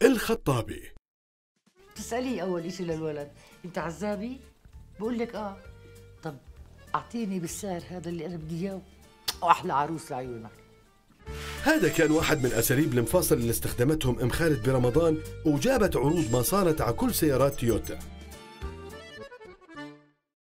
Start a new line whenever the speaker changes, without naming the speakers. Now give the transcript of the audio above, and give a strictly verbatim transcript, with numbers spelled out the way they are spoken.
الخطابي.
بتسأليه أول إشي للولد أنت عزابي؟ بقول لك آه. طب أعطيني بالسعر هذا اللي أنا بدي إياه وأحلى عروس لعيونك.
هذا كان واحد من أساليب المفاصل اللي استخدمتهم أم خالد برمضان، وجابت عروض ما صارت على كل سيارات تويوتا.